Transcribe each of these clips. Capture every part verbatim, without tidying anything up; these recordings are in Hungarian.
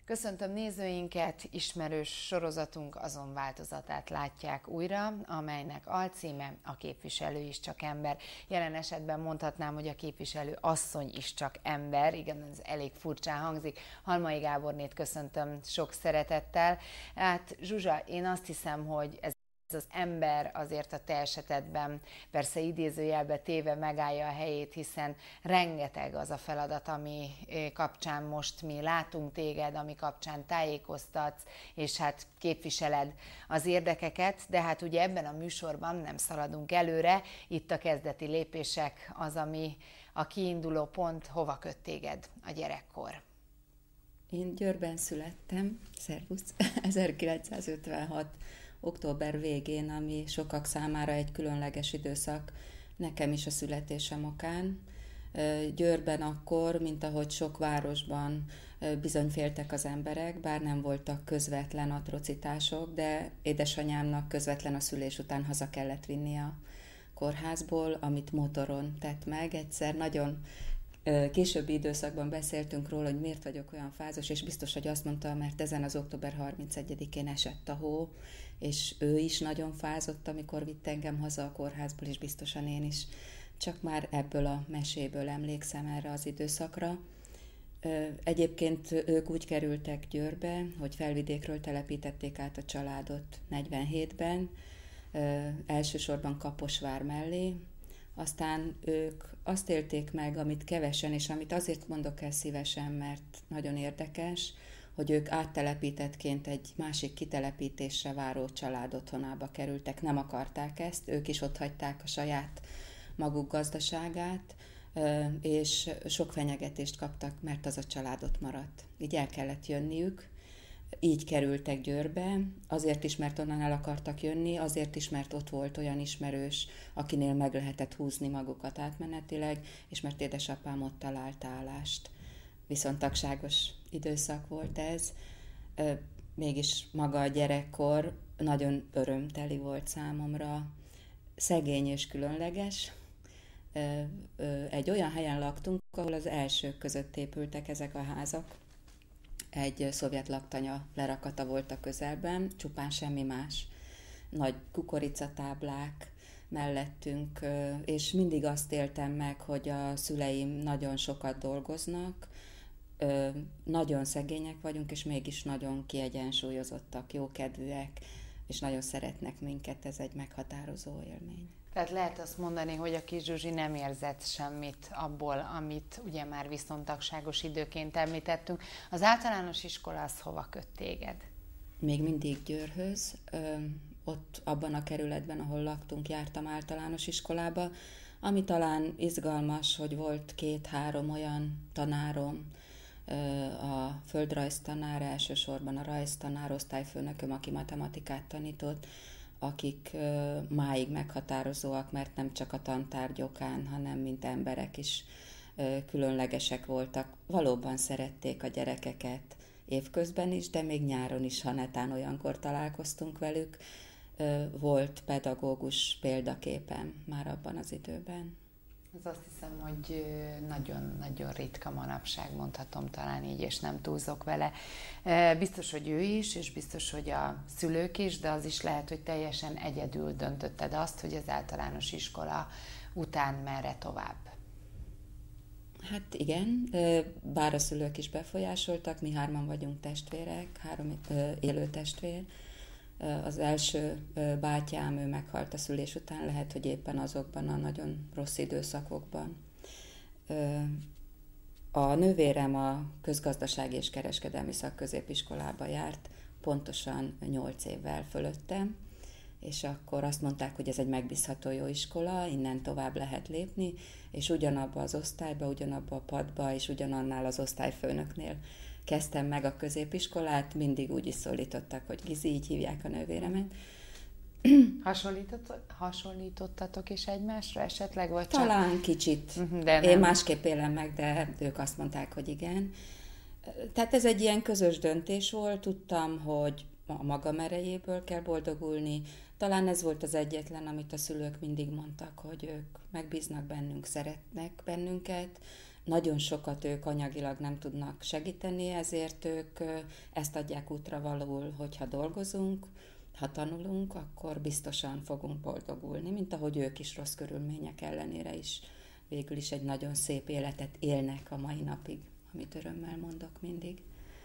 Köszöntöm nézőinket, ismerős sorozatunk azon változatát látják újra, amelynek alcíme A képviselő is csak ember. Jelen esetben mondhatnám, hogy a képviselő asszony is csak ember, igen, ez elég furcsán hangzik. Halmai Gábornét köszöntöm sok szeretettel. Hát Zsuzsa, én azt hiszem, hogy ez Ez az ember azért a te esetedben persze idézőjelbe téve megállja a helyét, hiszen rengeteg az a feladat, ami kapcsán most mi látunk téged, ami kapcsán tájékoztatsz, és hát képviseled az érdekeket, de hát ugye ebben a műsorban nem szaladunk előre, itt a kezdeti lépések az, ami a kiinduló pont, hova köt téged a gyerekkor. Én Győrben születtem, szervusz, ezerkilencszázötvenhat október végén, ami sokak számára egy különleges időszak, nekem is a születésem okán. Győrben akkor, mint ahogy sok városban bizony féltek az emberek, bár nem voltak közvetlen atrocitások, de édesanyámnak közvetlen a szülés után haza kellett vinni a kórházból, amit motoron tett meg. Egyszer nagyon későbbi időszakban beszéltünk róla, hogy miért vagyok olyan fázos, és biztos, hogy azt mondta, mert ezen az október harmincegyedikén esett a hó, és ő is nagyon fázott, amikor vitt engem haza a kórházból, és biztosan én is. Csak már ebből a meséből emlékszem erre az időszakra. Egyébként ők úgy kerültek Győrbe, hogy Felvidékről telepítették át a családot negyvenhétben, elsősorban Kaposvár mellé. Aztán ők azt élték meg, amit kevesen, és amit azért mondok el szívesen, mert nagyon érdekes, hogy ők áttelepítettként egy másik kitelepítésre váró család otthonába kerültek. Nem akarták ezt, ők is otthagyták a saját maguk gazdaságát, és sok fenyegetést kaptak, mert az a család ott maradt. Így el kellett jönniük. Így kerültek Győrbe, azért is, mert onnan el akartak jönni, azért is, mert ott volt olyan ismerős, akinél meg lehetett húzni magukat átmenetileg, és mert édesapám ott talált állást. Viszont tagságos időszak volt ez, mégis maga a gyerekkor nagyon örömteli volt számomra, szegény és különleges. Egy olyan helyen laktunk, ahol az elsők között épültek ezek a házak. Egy szovjet laktanya lerakata volt a közelben, csupán semmi más. Nagy kukoricatáblák mellettünk, és mindig azt éltem meg, hogy a szüleim nagyon sokat dolgoznak, nagyon szegények vagyunk, és mégis nagyon kiegyensúlyozottak, jókedvűek, és nagyon szeretnek minket, ez egy meghatározó élmény. Tehát lehet azt mondani, hogy a kis Zsuzsi nem érzett semmit abból, amit ugye már viszontagságos időként említettünk. Az általános iskola az hova köt téged? Még mindig Győrhöz. Ott abban a kerületben, ahol laktunk, jártam általános iskolába, ami talán izgalmas, hogy volt két-három olyan tanárom, a földrajztanár, elsősorban a rajztanár, osztályfőnököm, aki matematikát tanított, akik máig meghatározóak, mert nem csak a tantárgyokán, hanem mint emberek is különlegesek voltak. Valóban szerették a gyerekeket évközben is, de még nyáron is, ha netán olyankor találkoztunk velük. Volt pedagógus példaképem már abban az időben. Ez azt hiszem, hogy nagyon-nagyon ritka manapság, mondhatom talán így, és nem túlzok vele. Biztos, hogy ő is, és biztos, hogy a szülők is, de az is lehet, hogy teljesen egyedül döntötted azt, hogy az általános iskola után merre tovább. Hát igen, bár a szülők is befolyásoltak, mi hárman vagyunk testvérek, három élő testvér. Az első bátyám, ő meghalt a szülés után, lehet, hogy éppen azokban a nagyon rossz időszakokban. A nővérem a közgazdasági és kereskedelmi szakközépiskolába járt, pontosan nyolc évvel fölöttem, és akkor azt mondták, hogy ez egy megbízható jó iskola, innen tovább lehet lépni, és ugyanabba az osztályba, ugyanabba a padba, és ugyanannál az osztályfőnöknél kezdtem meg a középiskolát, mindig úgy is szólítottak, hogy Gizi, így hívják a nővéremet. Hasonlított, hasonlítottatok is egymásra esetleg? Vagy Talán csak... kicsit. De Én másképp élem meg, de ők azt mondták, hogy igen. Tehát ez egy ilyen közös döntés volt, tudtam, hogy a magam erejéből kell boldogulni. Talán ez volt az egyetlen, amit a szülők mindig mondtak, hogy ők megbíznak bennünk, szeretnek bennünket, nagyon sokat ők anyagilag nem tudnak segíteni, ezért ők ezt adják útravalóul, hogyha dolgozunk, ha tanulunk, akkor biztosan fogunk boldogulni, mint ahogy ők is rossz körülmények ellenére is végül is egy nagyon szép életet élnek a mai napig, amit örömmel mondok mindig.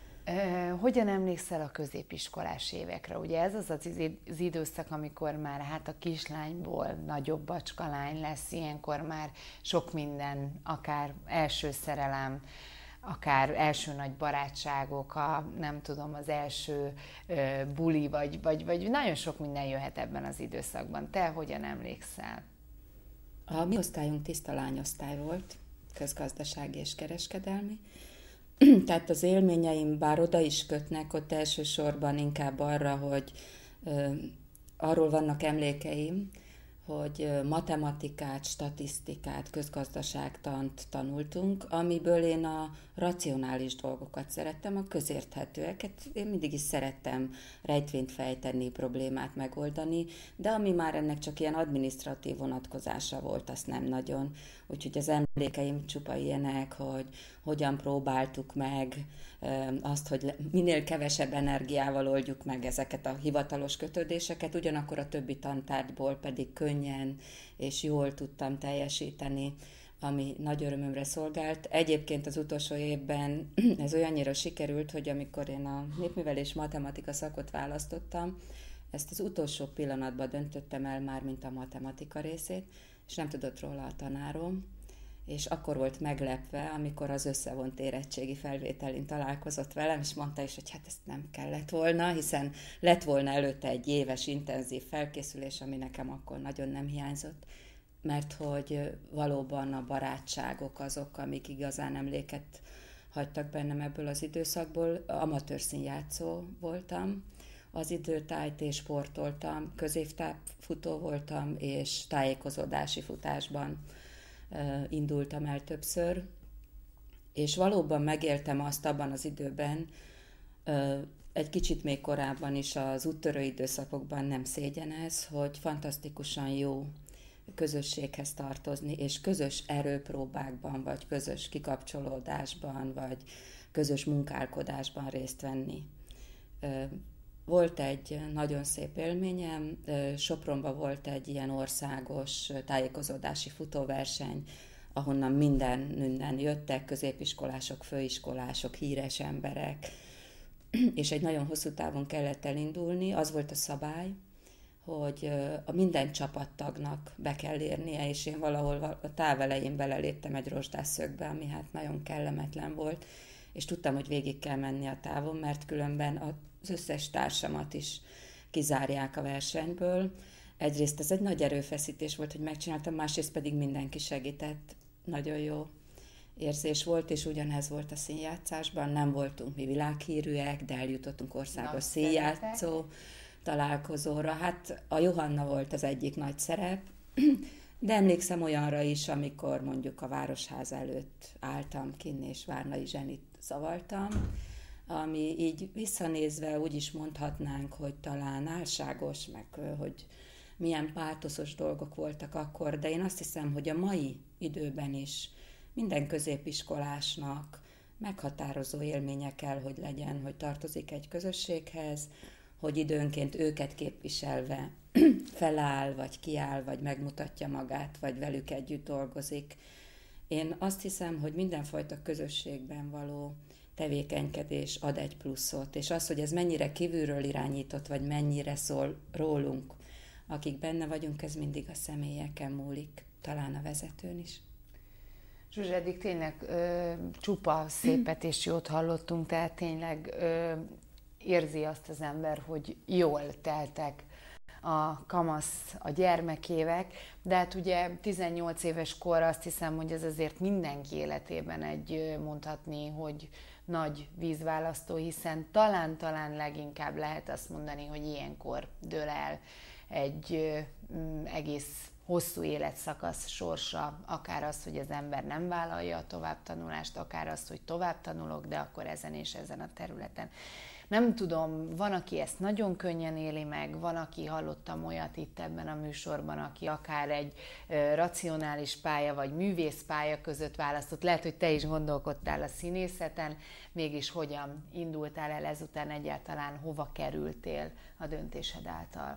Hogyan emlékszel a középiskolás évekre? Ugye ez az az időszak, amikor már hát a kislányból nagyobb bacskalány lesz, ilyenkor már sok minden, akár első szerelem, akár első nagy barátságok, a, nem tudom, az első ö, buli, vagy, vagy, vagy nagyon sok minden jöhet ebben az időszakban. Te hogyan emlékszel? A mi osztályunk tiszta lányosztály volt, közgazdasági és kereskedelmi. Tehát az élményeim bár oda is kötnek, ott elsősorban inkább arra, hogy ö, arról vannak emlékeim, hogy matematikát, statisztikát, közgazdaságtant tanultunk, amiből én a racionális dolgokat szerettem, a közérthetőeket. Én mindig is szerettem rejtvényt fejteni, problémát megoldani, de ami már ennek csak ilyen adminisztratív vonatkozása volt, azt nem nagyon. Úgyhogy az emlékeim csupa ilyenek, hogy hogyan próbáltuk meg azt, hogy minél kevesebb energiával oldjuk meg ezeket a hivatalos kötődéseket, ugyanakkor a többi tantárgyból pedig könnyen és jól tudtam teljesíteni, ami nagy örömömre szolgált. Egyébként az utolsó évben ez olyannyira sikerült, hogy amikor én a népművelés matematika szakot választottam, ezt az utolsó pillanatban döntöttem el már, mint a matematika részét, és nem tudott róla a tanárom, és akkor volt meglepve, amikor az összevont érettségi felvételén találkozott velem, és mondta is, hogy hát ezt nem kellett volna, hiszen lett volna előtte egy éves intenzív felkészülés, ami nekem akkor nagyon nem hiányzott, mert hogy valóban a barátságok azok, amik igazán emléket hagytak bennem ebből az időszakból. Amatőr színjátszó voltam, az időtájt és sportoltam, középtávfutó voltam, és tájékozódási futásban indultam el többször, és valóban megéltem azt abban az időben, egy kicsit még korábban is az úttörő időszakokban, nem szégyen ez, hogy fantasztikusan jó közösséghez tartozni, és közös erőpróbákban, vagy közös kikapcsolódásban, vagy közös munkálkodásban részt venni. Volt egy nagyon szép élményem, Sopronban volt egy ilyen országos tájékozódási futóverseny, ahonnan minden, minden jöttek, középiskolások, főiskolások, híres emberek, és egy nagyon hosszú távon kellett elindulni. Az volt a szabály, hogy a minden csapattagnak be kell érnie, és én valahol a táv elején beleléptem egy rozsdásszögbe, ami hát nagyon kellemetlen volt, és tudtam, hogy végig kell menni a távon, mert különben az összes társamat is kizárják a versenyből. Egyrészt ez egy nagy erőfeszítés volt, hogy megcsináltam, másrészt pedig mindenki segített. Nagyon jó érzés volt, és ugyanez volt a színjátszásban. Nem voltunk mi világhírűek, de eljutottunk országos színjátszó találkozóra. Hát a Johanna volt az egyik nagy szerep, de emlékszem olyanra is, amikor mondjuk a Városház előtt álltam kinn, és Várnai Zsenit zavartam, ami így visszanézve úgy is mondhatnánk, hogy talán álságos, meg hogy milyen pátoszos dolgok voltak akkor, de én azt hiszem, hogy a mai időben is minden középiskolásnak meghatározó élménye kell, hogy legyen, hogy tartozik egy közösséghez, hogy időnként őket képviselve feláll, vagy kiáll, vagy megmutatja magát, vagy velük együtt dolgozik. Én azt hiszem, hogy mindenfajta közösségben való tevékenykedés ad egy pluszot, és az, hogy ez mennyire kívülről irányított, vagy mennyire szól rólunk, akik benne vagyunk, ez mindig a személyeken múlik, talán a vezetőn is. Zsuzsa, eddig tényleg ö, csupa szépet és jót hallottunk, tehát tényleg ö, érzi azt az ember, hogy jól teltek a kamasz, a gyermekévek, de hát ugye tizennyolc éves kor, azt hiszem, hogy ez azért mindenki életében egy, mondhatni, hogy nagy vízválasztó, hiszen talán-talán leginkább lehet azt mondani, hogy ilyenkor dől el egy mm, egész hosszú életszakasz sorsa, akár az, hogy az ember nem vállalja a továbbtanulást, akár az, hogy tovább tanulok, de akkor ezen és ezen a területen Nem tudom, van, aki ezt nagyon könnyen éli meg, van, aki, hallottam olyat itt ebben a műsorban, aki akár egy ö, racionális pálya vagy művész pálya között választott. Lehet, hogy te is gondolkodtál a színészeten, mégis hogyan indultál el ezután, egyáltalán hova kerültél a döntésed által?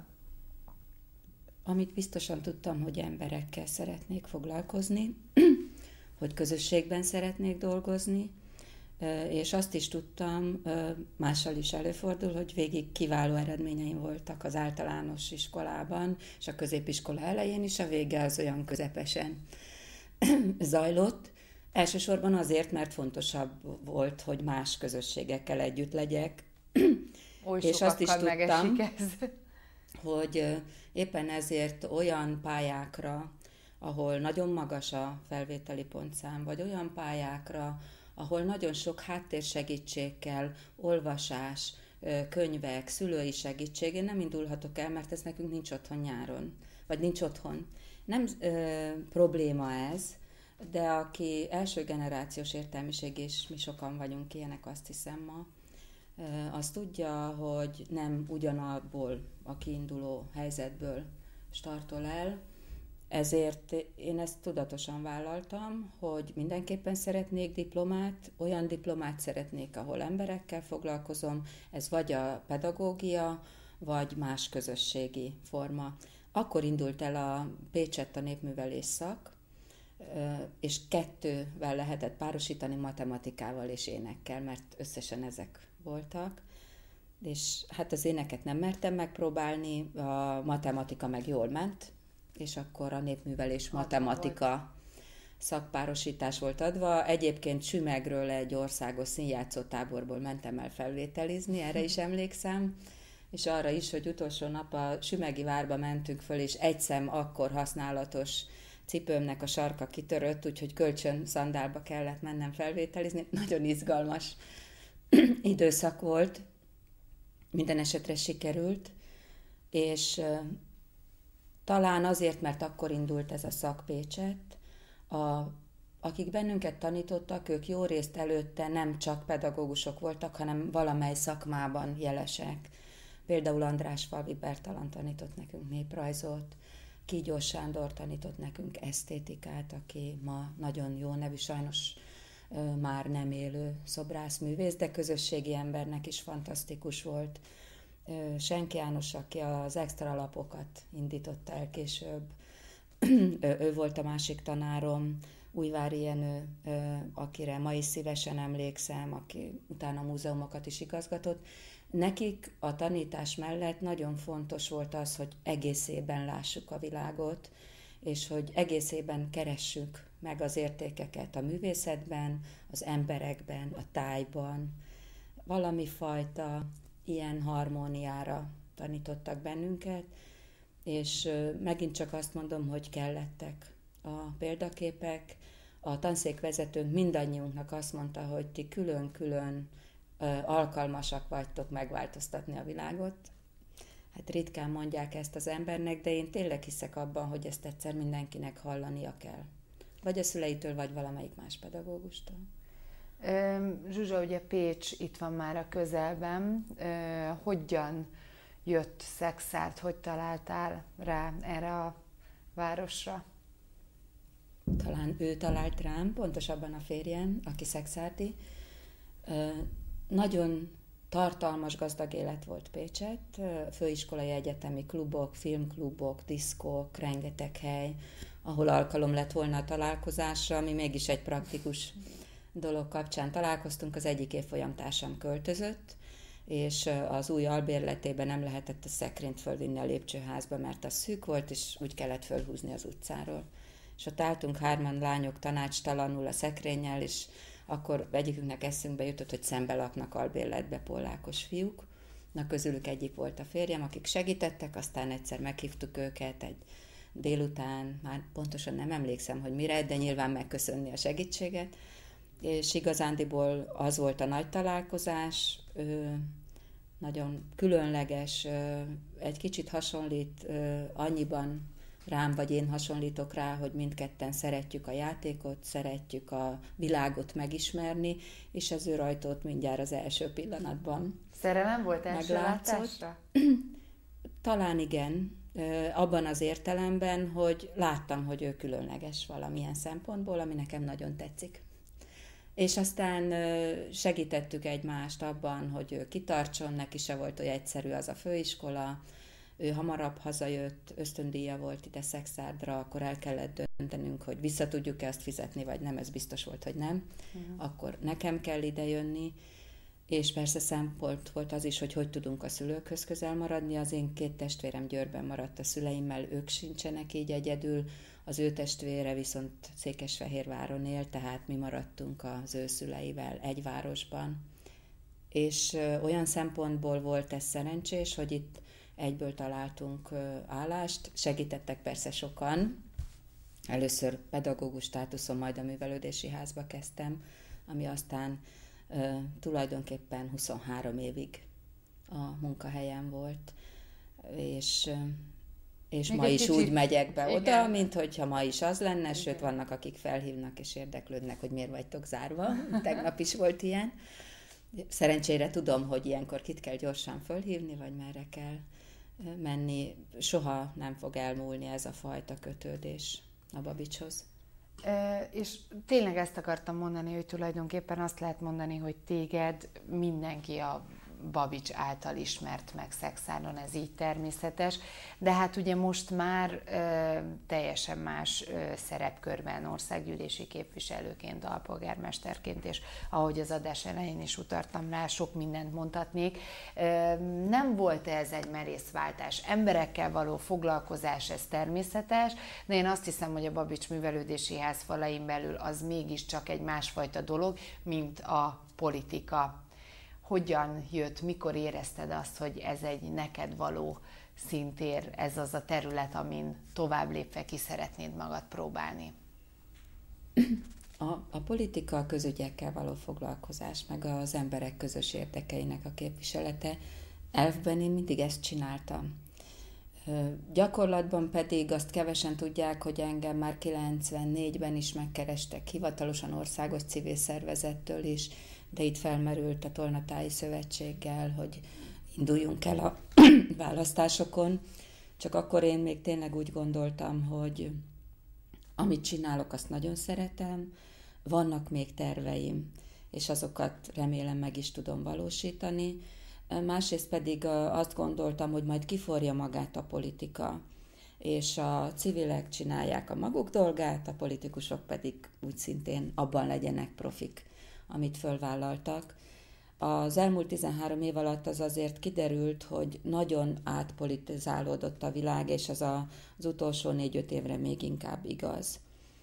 Amit biztosan tudtam, hogy emberekkel szeretnék foglalkozni, hogy közösségben szeretnék dolgozni, és azt is tudtam, mással is előfordul, hogy végig kiváló eredményeim voltak az általános iskolában, és a középiskola elején is, a vége az olyan közepesen zajlott. Elsősorban azért, mert fontosabb volt, hogy más közösségekkel együtt legyek. Oly és azt is tudtam, ez. hogy éppen ezért olyan pályákra, ahol nagyon magas a felvételi pontszám, vagy olyan pályákra, ahol nagyon sok háttérsegítség kell, olvasás, könyvek, szülői segítség, én nem indulhatok el, mert ez nekünk nincs otthon nyáron, vagy nincs otthon. Nem ö, probléma ez, de aki első generációs értelmiség, és mi sokan vagyunk ilyenek, azt hiszem ma, ö, az tudja, hogy nem ugyanabból a kiinduló helyzetből startol el, ezért én ezt tudatosan vállaltam, hogy mindenképpen szeretnék diplomát, olyan diplomát szeretnék, ahol emberekkel foglalkozom, ez vagy a pedagógia, vagy más közösségi forma. Akkor indult el a Pécsett a népművelés szak, és kettővel lehetett párosítani, matematikával és énekkel, mert összesen ezek voltak. És hát az éneket nem mertem megpróbálni, a matematika meg jól ment, és akkor a népművelés matematika szakpárosítás volt adva. Egyébként Sümegről egy országos színjátszó táborból mentem el felvételizni, erre is emlékszem, és arra is, hogy utolsó nap a Sümegi várba mentünk föl, és egy szem akkor használatos cipőmnek a sarka kitörött, úgyhogy kölcsön szandálba kellett mennem felvételizni. Nagyon izgalmas időszak volt, minden esetre sikerült, és talán azért, mert akkor indult ez a szak Pécsett, a, akik bennünket tanítottak, ők jó részt előtte nem csak pedagógusok voltak, hanem valamely szakmában jelesek. Például Andrásfalvi Bertalan tanított nekünk néprajzot, Kígyós Sándor tanított nekünk esztétikát, aki ma nagyon jó nevű, sajnos már nem élő szobrászművész, de közösségi embernek is fantasztikus volt. Senki János, aki az extra lapokat indította el később, ő volt a másik tanárom, Újvári Jenő, akire ma is szívesen emlékszem, aki utána múzeumokat is igazgatott. Nekik a tanítás mellett nagyon fontos volt az, hogy egészében lássuk a világot, és hogy egészében keressük meg az értékeket a művészetben, az emberekben, a tájban. Valami fajta ilyen harmóniára tanítottak bennünket, és megint csak azt mondom, hogy kellettek a példaképek. A tanszékvezetőnk mindannyiunknak azt mondta, hogy ti külön-külön alkalmasak vagytok megváltoztatni a világot. Hát ritkán mondják ezt az embernek, de én tényleg hiszek abban, hogy ezt egyszer mindenkinek hallania kell. Vagy a szüleitől, vagy valamelyik más pedagógustól. Zsuzsa, ugye Pécs itt van már a közelben. Hogyan jött Szekszárd, hogy találtál rá erre a városra? Talán ő talált rám, pontosabban a férjem, aki szekszárdi. Nagyon tartalmas, gazdag élet volt Pécsett, főiskolai egyetemi klubok, filmklubok, diszkók, rengeteg hely, ahol alkalom lett volna a találkozásra, ami mégis egy praktikus dolog kapcsán találkoztunk. Az egyik évfolyamtársam költözött, és az új albérletében nem lehetett a szekrényt fölvinni a lépcsőházba, mert az szűk volt, és úgy kellett fölhúzni az utcáról. És ott álltunk hárman lányok tanácstalanul a szekrénnyel, és akkor egyikünknek eszünkbe jutott, hogy szembe laknak albérletbe pollákos fiúk. Na, közülük egyik volt a férjem, akik segítettek, aztán egyszer meghívtuk őket egy délután, már pontosan nem emlékszem, hogy mire, de nyilván megköszönni a segítséget, és igazándiból az volt a nagy találkozás, nagyon különleges, egy kicsit hasonlít annyiban rám, vagy én hasonlítok rá, hogy mindketten szeretjük a játékot, szeretjük a világot megismerni, és az ő rajtót mindjárt az első pillanatban Szerelem volt első meglátszott. látásra? Talán igen, abban az értelemben, hogy láttam, hogy ő különleges valamilyen szempontból, ami nekem nagyon tetszik. És aztán segítettük egymást abban, hogy ő kitartson, neki se volt olyan egyszerű az a főiskola, ő hamarabb hazajött, ösztöndíja volt ide Szexárdra, akkor el kellett döntenünk, hogy vissza tudjuk-e azt fizetni, vagy nem, ez biztos volt, hogy nem. Uh-huh. Akkor nekem kell ide jönni, és persze szempont volt az is, hogy hogy tudunk a szülőkhöz közel maradni. Az én két testvérem Győrben maradt a szüleimmel, ők sincsenek így egyedül, az ő testvére viszont Székesfehérváron él, tehát mi maradtunk az ő szüleivel egy városban. És olyan szempontból volt ez szerencsés, hogy itt egyből találtunk állást, segítettek persze sokan. Először pedagógus státuszon, majd a művelődési házba kezdtem, ami aztán uh, tulajdonképpen huszonhárom évig a munkahelyem volt, és, uh, és ma is kicsit úgy megyek be igen. oda, mint hogyha ma is az lenne, igen. Sőt vannak, akik felhívnak és érdeklődnek, hogy miért vagytok zárva. Tegnap is volt ilyen. Szerencsére tudom, hogy ilyenkor kit kell gyorsan fölhívni, vagy merre kell menni. Soha nem fog elmúlni ez a fajta kötődés a Babicshoz. E, és tényleg ezt akartam mondani, hogy tulajdonképpen azt lehet mondani, hogy téged mindenki a Babics által ismert meg Szexárdon, ez így természetes, de hát ugye most már e, teljesen más e, szerepkörben országgyűlési képviselőként, alpolgármesterként, és ahogy az adás elején is utaltam rá, sok mindent mondhatnék. E, nem volt ez egy merészváltás? Emberekkel való foglalkozás, ez természetes, de én azt hiszem, hogy a Babics Művelődési Ház falain belül az mégiscsak egy másfajta dolog, mint a politika. Hogyan jött, mikor érezted azt, hogy ez egy neked való szintér, ez az a terület, amin tovább lépve ki szeretnéd magad próbálni? A, a politika, a közügyekkel való foglalkozás, meg az emberek közös érdekeinek a képviselete, elvben én mindig ezt csináltam. Gyakorlatban pedig azt kevesen tudják, hogy engem már kilencvennégyben is megkerestek hivatalosan országos civil szervezettől is, de itt felmerült a Tolnatályi Szövetséggel, hogy induljunk el a választásokon. Csak akkor én még tényleg úgy gondoltam, hogy amit csinálok, azt nagyon szeretem, vannak még terveim, és azokat remélem meg is tudom valósítani. Másrészt pedig azt gondoltam, hogy majd kiforja magát a politika, és a civilek csinálják a maguk dolgát, a politikusok pedig úgy szintén abban legyenek profik, amit fölvállaltak. Az elmúlt tizenhárom év alatt az azért kiderült, hogy nagyon átpolitizálódott a világ, és ez a, az utolsó négy-öt évre még inkább igaz.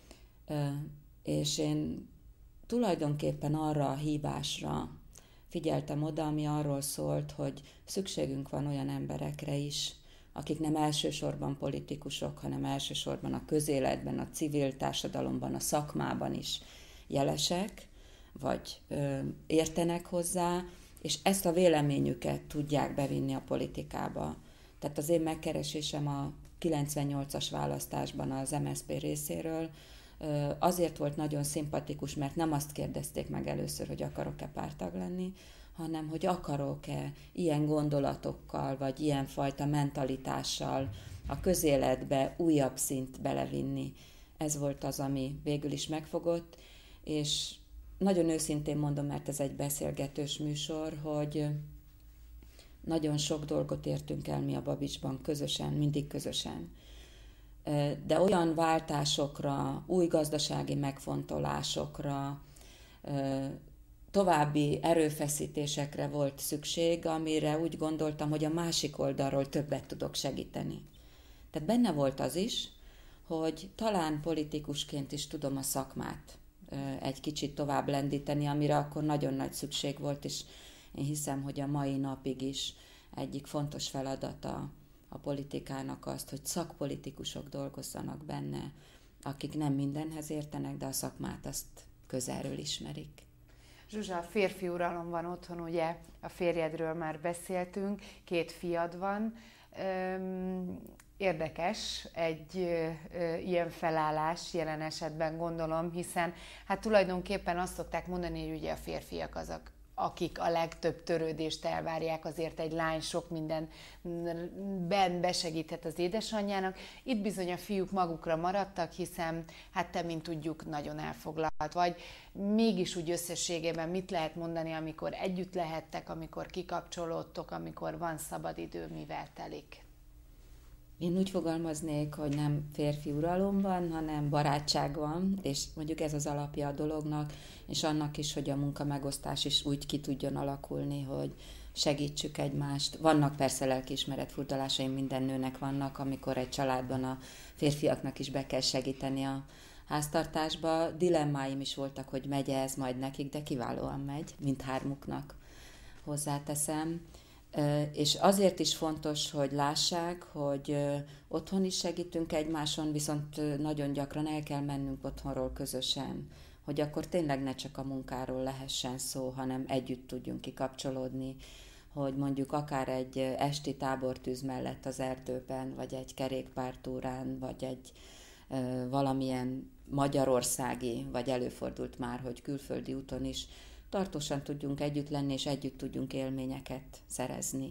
És én tulajdonképpen arra a hívásra figyeltem oda, ami arról szólt, hogy szükségünk van olyan emberekre is, akik nem elsősorban politikusok, hanem elsősorban a közéletben, a civil társadalomban, a szakmában is jelesek, vagy ö, értenek hozzá, és ezt a véleményüket tudják bevinni a politikába. Tehát az én megkeresésem a kilencvennyolcas választásban az em es zé pé részéről ö, azért volt nagyon szimpatikus, mert nem azt kérdezték meg először, hogy akarok-e párttag lenni, hanem hogy akarok-e ilyen gondolatokkal, vagy ilyen fajta mentalitással a közéletbe újabb szint belevinni. Ez volt az, ami végül is megfogott, és nagyon őszintén mondom, mert ez egy beszélgetős műsor, hogy nagyon sok dolgot értünk el mi a Babicsban közösen, mindig közösen. De olyan váltásokra, új gazdasági megfontolásokra, további erőfeszítésekre volt szükség, amire úgy gondoltam, hogy a másik oldalról többet tudok segíteni. Tehát benne volt az is, hogy talán politikusként is tudom a szakmát egy kicsit tovább lendíteni, amire akkor nagyon nagy szükség volt, és én hiszem, hogy a mai napig is egyik fontos feladata a politikának azt, hogy szakpolitikusok dolgozzanak benne, akik nem mindenhez értenek, de a szakmát azt közelről ismerik. Zsuzsa, a férfi uralom van otthon, ugye a férjedről már beszéltünk, két fiad van, érdekes egy ö, ö, ilyen felállás jelen esetben, gondolom, hiszen hát tulajdonképpen azt szokták mondani, hogy ugye a férfiak azok, akik a legtöbb törődést elvárják, azért egy lány sok mindenben besegíthet az édesanyjának. Itt bizony a fiúk magukra maradtak, hiszen hát te, mint tudjuk, nagyon elfoglalt vagy. Mégis úgy összességében mit lehet mondani, amikor együtt lehettek, amikor kikapcsolódtok, amikor van szabadidő, mivel telik? Én úgy fogalmaznék, hogy nem férfi uralom van, hanem barátság van, és mondjuk ez az alapja a dolognak, és annak is, hogy a munkamegosztás is úgy ki tudjon alakulni, hogy segítsük egymást. Vannak persze lelkiismeret furdalásaim, minden nőnek vannak, amikor egy családban a férfiaknak is be kell segíteni a háztartásba. Dilemmáim is voltak, hogy megy ez majd nekik, de kiválóan megy, mindhármuknak hozzáteszem. És azért is fontos, hogy lássák, hogy otthon is segítünk egymáson, viszont nagyon gyakran el kell mennünk otthonról közösen, hogy akkor tényleg ne csak a munkáról lehessen szó, hanem együtt tudjunk kikapcsolódni, hogy mondjuk akár egy esti tábortűz mellett az erdőben, vagy egy kerékpártúrán, vagy egy valamilyen magyarországi, vagy előfordult már, hogy külföldi úton is tartósan tudjunk együtt lenni, és együtt tudjunk élményeket szerezni.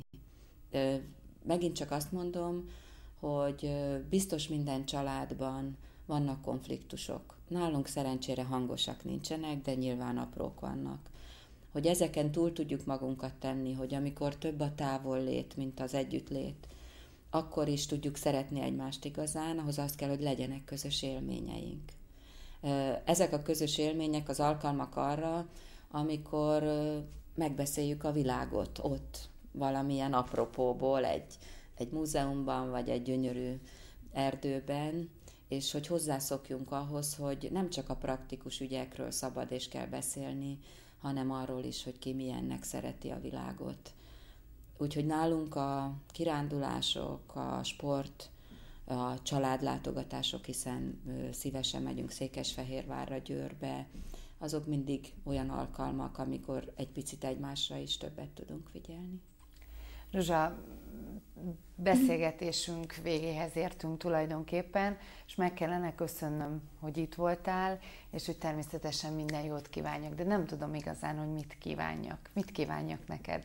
Megint csak azt mondom, hogy biztos minden családban vannak konfliktusok. Nálunk szerencsére hangosak nincsenek, de nyilván aprók vannak. Hogy ezeken túl tudjuk magunkat tenni, hogy amikor több a távollét, mint az együttlét, akkor is tudjuk szeretni egymást igazán, ahhoz az kell, hogy legyenek közös élményeink. Ezek a közös élmények az alkalmak arra, amikor megbeszéljük a világot ott, valamilyen apropóból, egy, egy múzeumban, vagy egy gyönyörű erdőben, és hogy hozzászokjunk ahhoz, hogy nem csak a praktikus ügyekről szabad és kell beszélni, hanem arról is, hogy ki milyennek szereti a világot. Úgyhogy nálunk a kirándulások, a sport, a családlátogatások, hiszen szívesen megyünk Székesfehérvárra, Győrbe, azok mindig olyan alkalmak, amikor egy picit egymásra is többet tudunk figyelni. Zsuzsa, beszélgetésünk végéhez értünk tulajdonképpen, és meg kellene köszönnöm, hogy itt voltál, és hogy természetesen minden jót kívánjak, de nem tudom igazán, hogy mit kívánjak. Mit kívánjak neked?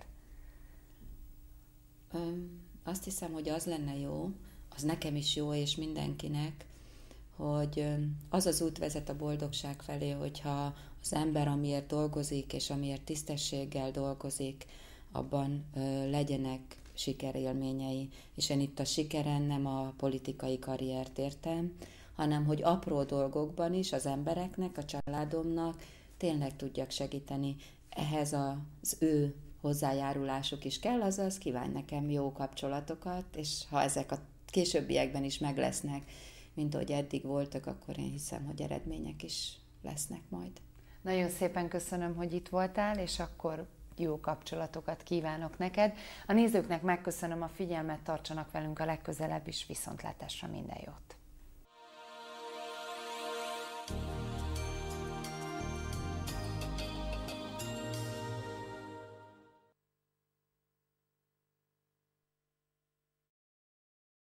Öm, azt hiszem, hogy az lenne jó, az nekem is jó, és mindenkinek, hogy az az út vezet a boldogság felé, hogyha az ember, amiért dolgozik, és amiért tisztességgel dolgozik, abban ö, legyenek sikerélményei. És én itt a sikeren nem a politikai karriert értem, hanem hogy apró dolgokban is az embereknek, a családomnak tényleg tudjak segíteni. Ehhez az ő hozzájárulásuk is kell, azaz kívánj nekem jó kapcsolatokat, és ha ezek a későbbiekben is meg lesznek, mint ahogy eddig voltak, akkor én hiszem, hogy eredmények is lesznek majd. Nagyon szépen köszönöm, hogy itt voltál, és akkor jó kapcsolatokat kívánok neked. A nézőknek megköszönöm a figyelmet, tartsanak velünk a legközelebb is, viszontlátásra, minden jót!